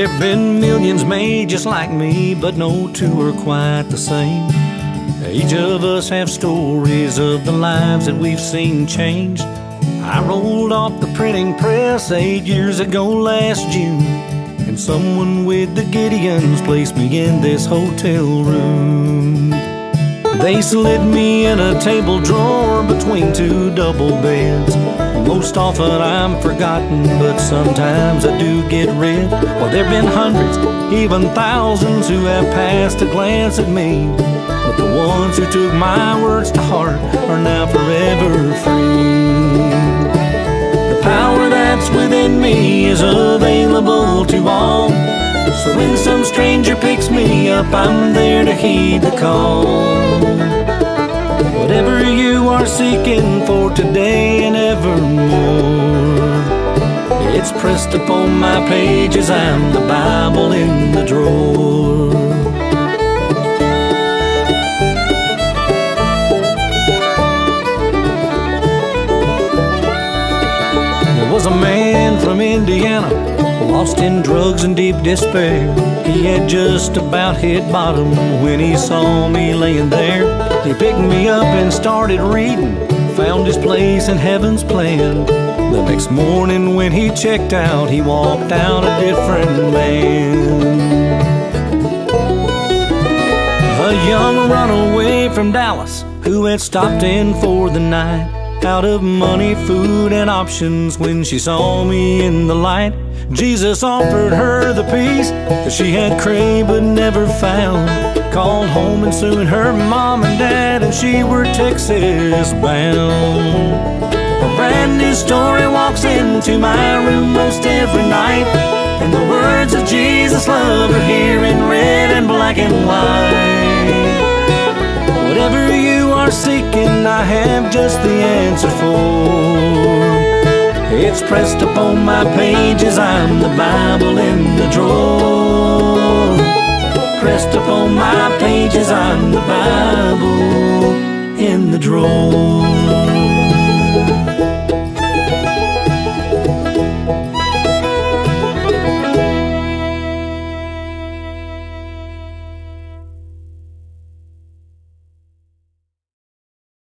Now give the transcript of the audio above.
There've been millions made just like me, but no two are quite the same. Each of us have stories of the lives that we've seen changed. I rolled off the printing press 8 years ago last June, and someone with the Gideons placed me in this hotel room. They slid me in a table drawer between two double beds. Most often I'm forgotten, but sometimes I do get read. Well, there've been hundreds, even thousands who have passed a glance at me, but the ones who took my words to heart are now forever free. The power that's within me is available to all, so when some stranger picks me up, I'm there to heed the call. Whatever you are seeking for today and evermore, it's pressed upon my pages. I'm the Bible in the drawer. There was a man from Indiana, lost in drugs and deep despair. He had just about hit bottom when he saw me laying there. He picked me up and started reading, found his place in heaven's plan. The next morning when he checked out, he walked out a different man. A young runaway from Dallas who had stopped in for the night, out of money, food, and options. When she saw me in the light, Jesus offered her the peace that she had craved but never found. Called home and soon her mom and dad and she were Texas bound. A brand new story walks into my room most every night, and the words of Jesus' love are here in red and black and white. Whatever you are seeking, I have just the answer for. It's pressed upon my pages. I'm the Bible in the drawer. Pressed upon my pages. I'm the Bible in the drawer.